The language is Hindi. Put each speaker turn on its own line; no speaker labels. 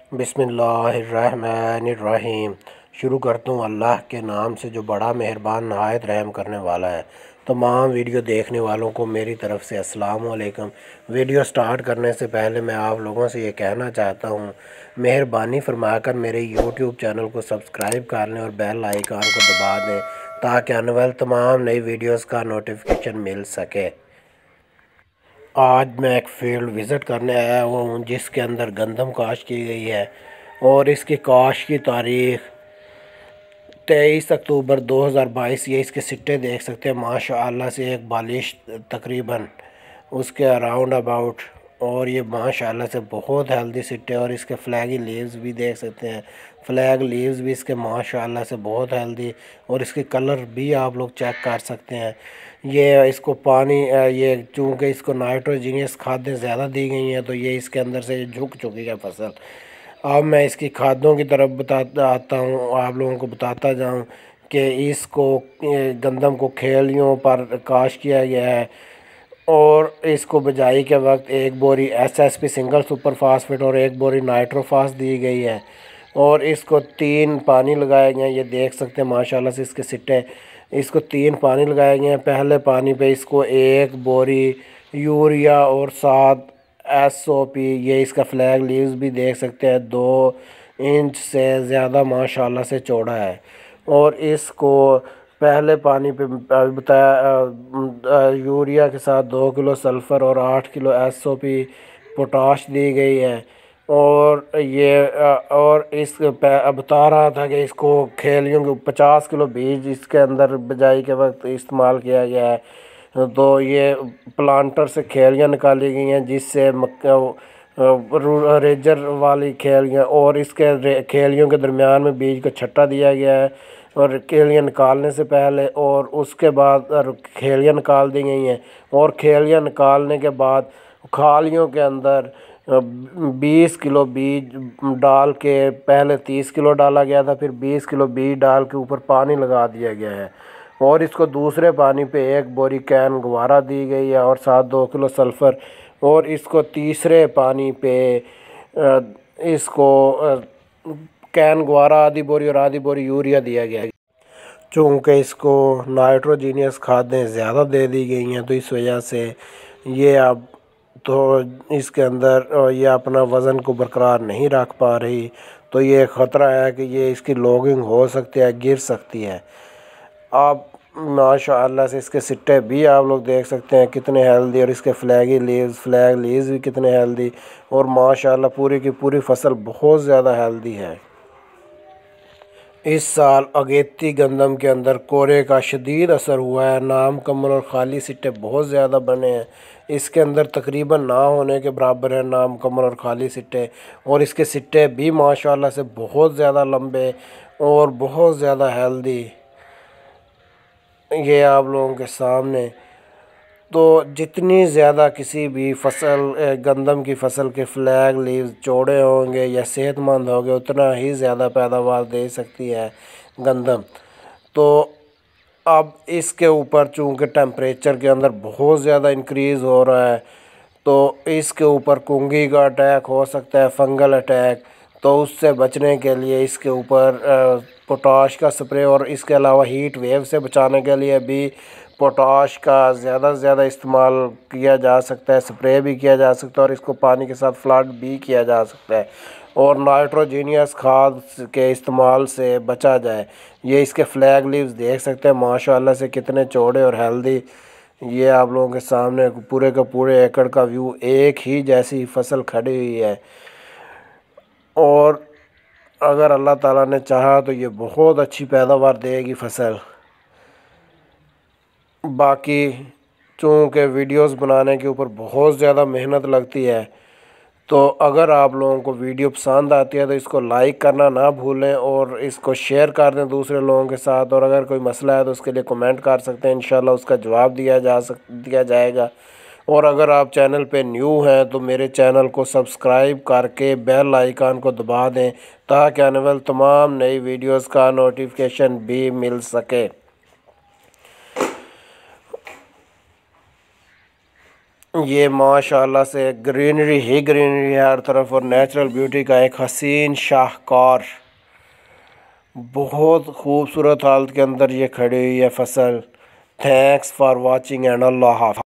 बिस्मिल्लाहिर्रहमानिर्रहीम। शुरू करता हूँ अल्लाह के नाम से जो बड़ा मेहरबान नहायत रहम करने वाला है। तमाम वीडियो देखने वालों को मेरी तरफ़ से अस्सलाम वालेकुम। वीडियो स्टार्ट करने से पहले मैं आप लोगों से ये कहना चाहता हूँ, मेहरबानी फरमाकर मेरे यूट्यूब चैनल को सब्सक्राइब कर लें और बेल आइकन को दबा दें ताकि आने वाली तमाम नई वीडियोज़ का नोटिफिकेशन मिल सके। आज मैं एक फील्ड विज़िट करने आया हुआ हूँ जिसके अंदर गंदम काश्त की गई है और इसकी काश्त की तारीख़ 23 अक्टूबर 2022। ये इसके सिट्टे देख सकते हैं माशाअल्लाह से एक बालिश तकरीबन उसके अराउंड अबाउट, और ये माशाअल्लाह से बहुत हेल्दी सिट्टे। और इसके फ्लैगी लीव्स भी देख सकते हैं, फ्लैग लीव्स भी इसके माशाअल्लाह से बहुत हेल्दी, और इसके कलर भी आप लोग चेक कर सकते हैं। ये इसको पानी ये चूँकि इसको नाइट्रोजीनियस खादें ज़्यादा दी गई हैं तो ये इसके अंदर से झुक चुकी है फसल। अब मैं इसकी खादों की तरफ बताता आता हूँ, आप लोगों को बताता जाऊँ कि इसको गंदम को खेलियों पर काश्त किया गया है और इसको बिजाई के वक्त एक बोरी एसएसपी सिंगल सुपर फास्फेट और एक बोरी नाइट्रोफास दी गई है और इसको 3 पानी लगाए गए हैं। ये देख सकते हैं माशाल्लाह से इसके सिट्टे, इसको 3 पानी लगाए गए हैं। पहले पानी पे इसको 1 बोरी यूरिया और 7 एसओपी, ये इसका फ्लैग लीव्स भी देख सकते हैं 2 इंच से ज़्यादा माशाल्लाह से चौड़ा है। और इसको पहले पानी पे बताया यूरिया के साथ 2 किलो सल्फ़र और 8 किलो एसओपी पोटाश दी गई है। और ये और इस बता रहा था कि इसको खेलियों के 50 किलो बीज इसके अंदर बिजाई के वक्त इस्तेमाल किया गया है। तो ये प्लांटर से खेलियाँ निकाली गई हैं जिससे रेजर वाली खेलियाँ, और इसके खेलियों के दरमियान में बीज को छट्टा दिया गया है और खेलियाँ निकालने से पहले और उसके बाद खेलियाँ निकाल दी गई हैं। और खेलियाँ निकालने के बाद खालियों के अंदर 20 किलो बीज डाल के, पहले 30 किलो डाला गया था, फिर 20 किलो बीज डाल के ऊपर पानी लगा दिया गया है। और इसको दूसरे पानी पे 1 बोरी कैन गवारा दी गई है और साथ 2 किलो सल्फ़र। और इसको तीसरे पानी पे इसको कैन गवारा आधी बोरी और आधी बोरी यूरिया दिया गया है। चूँकि इसको नाइट्रोजीनियस खादें ज़्यादा दे दी गई हैं तो इस वजह से ये अब तो इसके अंदर ये अपना वज़न को बरकरार नहीं रख पा रही, तो ये ख़तरा है कि ये इसकी लॉगिंग हो सकती है, गिर सकती है। आप माशाअल्लाह से इसके सिट्टे भी आप लोग देख सकते हैं कितने हेल्दी, और इसके फ्लैग लीव्स भी कितने हेल्दी, और माशाअल्लाह पूरी की पूरी फसल बहुत ज़्यादा हेल्दी है। इस साल अगेती गंदम के अंदर कोरे का शदीद असर हुआ है, नामुकम्मल और ख़ाली सिट्टे बहुत ज़्यादा बने हैं। इसके अंदर तकरीबन ना होने के बराबर है नामुकम्मल और ख़ाली सिट्टे, और इसके सिट्टे भी माशाअल्लाह से बहुत ज़्यादा लंबे और बहुत ज़्यादा हेल्दी। ये आप लोगों के सामने, तो जितनी ज़्यादा किसी भी फसल गंदम की फसल के फ्लैग लीव्स चौड़े होंगे या सेहतमंद होंगे उतना ही ज़्यादा पैदावार दे सकती है गंदम। तो अब इसके ऊपर चूँकि टेम्परेचर के अंदर बहुत ज़्यादा इंक्रीज़ हो रहा है तो इसके ऊपर कुंगी का अटैक हो सकता है, फंगल अटैक। तो उससे बचने के लिए इसके ऊपर पोटाश का स्प्रे, और इसके अलावा हीट वेव से बचाने के लिए भी पोटाश का ज़्यादा से ज़्यादा इस्तेमाल किया जा सकता है, स्प्रे भी किया जा सकता है, और इसको पानी के साथ फ्लड भी किया जा सकता है, और नाइट्रोजीनियस खाद के इस्तेमाल से बचा जाए। ये इसके फ्लैग लीव्स देख सकते हैं माशाल्लाह से कितने चौड़े और हेल्दी। ये आप लोगों के सामने पूरे का पूरे एकड़ का व्यू, एक ही जैसी फसल खड़ी हुई है। और अगर अल्लाह ताला ने चाहा तो ये बहुत अच्छी पैदावार देगी फसल। बाकी चूँकि वीडियोस बनाने के ऊपर बहुत ज़्यादा मेहनत लगती है, तो अगर आप लोगों को वीडियो पसंद आती है तो इसको लाइक करना ना भूलें और इसको शेयर कर दें दूसरे लोगों के साथ। और अगर कोई मसला है तो उसके लिए कमेंट कर सकते हैं, इंशाल्लाह उसका जवाब दिया जाएगा। और अगर आप चैनल पे न्यू हैं तो मेरे चैनल को सब्सक्राइब करके बेल आइकन को दबा दें ताकि आने वाली तमाम नई वीडियोस का नोटिफिकेशन भी मिल सके। ये माशाल्लाह से ग्रीनरी ही ग्रीनरी है हर तरफ और नेचुरल ब्यूटी का एक हसीन शाहकार बहुत खूबसूरत हालत के अंदर ये खड़ी हुई है फसल। थैंक्स फॉर वाचिंग एंड अल्लाह हाफ़िज़।